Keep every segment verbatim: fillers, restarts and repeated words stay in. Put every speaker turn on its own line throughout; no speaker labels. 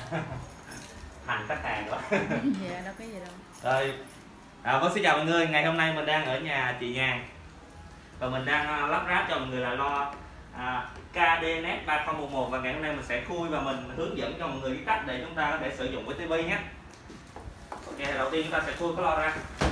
Hành khách hàng đó.
Dạ đâu có gì đâu.
Rồi, à, vâng, xin chào mọi người. Ngày hôm nay mình đang ở nhà chị Nhàn và mình đang uh, lắp ráp cho mọi người là lo uh, ca đê net ba không một một, và ngày hôm nay mình sẽ khui và mình hướng dẫn cho mọi người cái cách để chúng ta có thể sử dụng với tivi nhé. Ok, đầu tiên chúng ta sẽ khui cái lo ra.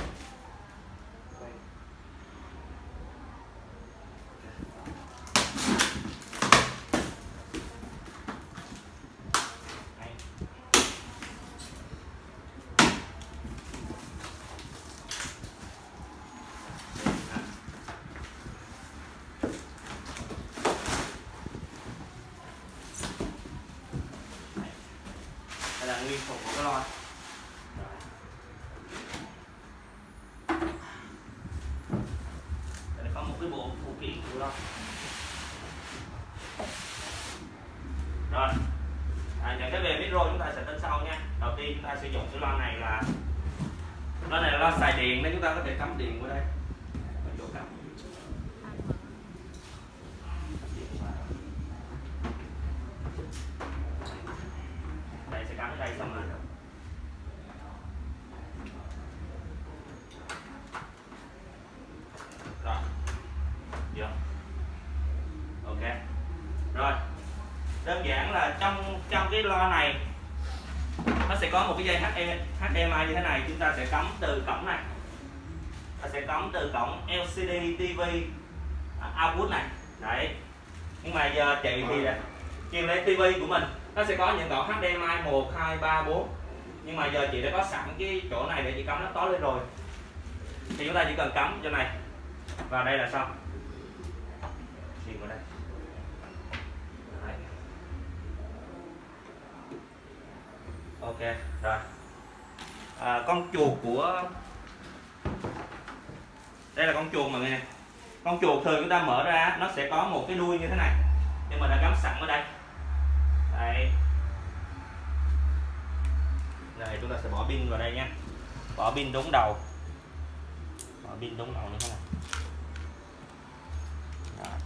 Đây là nguyên khung của cái lo. Đây có một cái bộ phụ kiện của lo. Rồi, à, những cái về micro chúng ta sẽ tính sau nha. Đầu tiên chúng ta sử dụng cái lo này là lo này là lo xài điện nên chúng ta có thể cắm điện vào đây. Chỗ cắm. Đây sẽ cắm ở đây xong rồi. Rồi. Được. Ok. Rồi. Đơn giản là trong trong cái lo này nó sẽ có một cái dây hát đê em i như thế này, chúng ta sẽ cắm từ cổng này. Ta sẽ cắm từ cổng lờ xê đê ti vi output này. Đấy. Nhưng mà giờ chị thì chuyên lấy tivi của mình, nó sẽ có những cổng hát đê em i một, hai, ba, bốn. Nhưng mà giờ chị đã có sẵn cái chỗ này để chị cắm laptop lên rồi. Thì chúng ta chỉ cần cắm chỗ này vào đây là xong. Chuyền vào đây. Đấy. Ok, rồi. À, con chuột của đây là con chuột mọi người nè. Con chuột thường chúng ta mở ra nó sẽ có một cái đuôi như thế này, nhưng mà đã cắm sẵn ở đây. Đấy. Đây chúng ta sẽ bỏ pin vào đây nha. Bỏ pin đúng đầu. Bỏ pin đúng đầu như thế này. Rồi.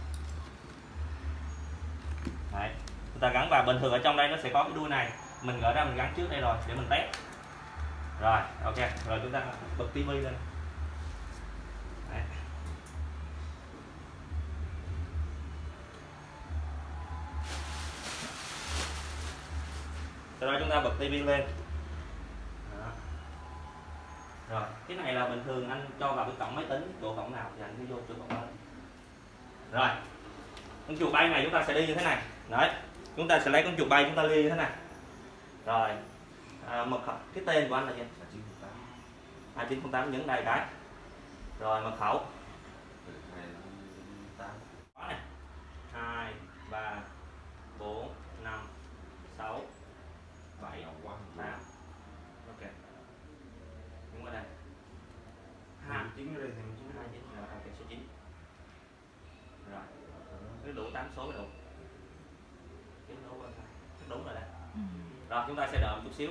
Đấy. Chúng ta gắn vào, bình thường ở trong đây nó sẽ có cái đuôi này. Mình gỡ ra mình gắn trước đây rồi để mình test. Rồi, ok. Rồi chúng ta bật tivi lên. Đấy. Sau đó chúng ta bật tivi lên. Đó. Rồi, cái này là bình thường anh cho vào cái cổng máy tính, chỗ cổng nào thì anh cứ vô chỗ cổng đó. Rồi, con chuột bay này chúng ta sẽ đi như thế này. Đấy, chúng ta sẽ lấy con chuột bay chúng ta đi như thế này. Rồi, à, mật khẩu, cái tên của anh là gì? hai chín không tám, nhấn đây cái. Rồi mật khẩu. hai, ba, bốn, năm, sáu, bảy, tám. Ok. Nhấn vào đây. hai chín rồi thì hai chín là ok số chín. Rồi. Cứ đủ tám số mới đủ. Kết nối wifi. Đúng rồi đây. Ừ. Rồi chúng ta sẽ đợi một chút xíu.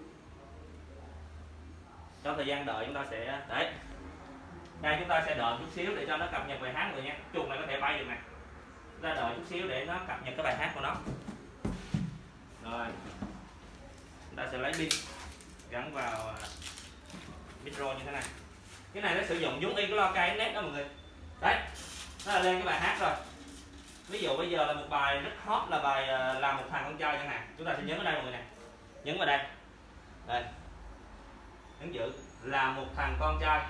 Trong thời gian đợi chúng ta sẽ đấy. Đây chúng ta sẽ đợi một chút xíu để cho nó cập nhật bài hát rồi nha. Chuột này có thể bay được nè. Chúng ta đợi chút xíu để nó cập nhật cái bài hát của nó. Rồi. Chúng ta sẽ lấy pin gắn vào micro như thế này. Cái này nó sử dụng giống y cái lo ca net đó mọi người. Đấy. Nó là lên cái bài hát rồi. Ví dụ bây giờ là một bài rất hot là bài Làm Một Thằng Con Trai chẳng hạn. Chúng ta sẽ nhấn vào đây mọi người nè. Nhấn vào đây. Đây. Nhấn giữ Là Một Thằng Con Trai.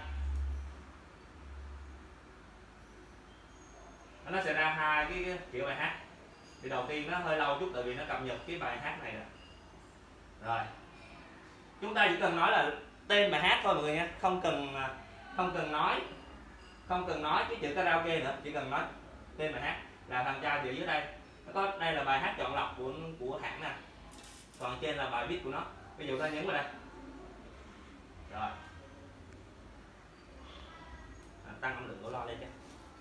Nó sẽ ra hai cái kiểu bài hát. Thì đầu tiên nó hơi lâu chút tại vì nó cập nhật cái bài hát này rồi. Rồi. Chúng ta chỉ cần nói là tên bài hát thôi mọi người nha, không cần không cần nói không cần nói cái chữ karaoke nữa, chỉ cần nói tên bài hát. Là Thằng Trai thì ở dưới đây. Nó có đây là bài hát chọn lọc của của hãng nè. Còn trên là bài viết của nó. Ví dụ ta nhấn vào đây. Rồi. À, tăng âm lượng của lo lên chứ.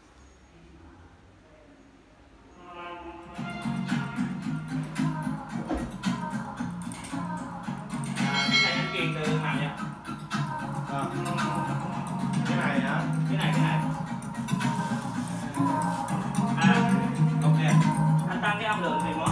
À, cái này anh truyền từ nào nhỉ? À, cái này hả? Cái này cái này. À, ok. Anh tăng cái âm lượng thì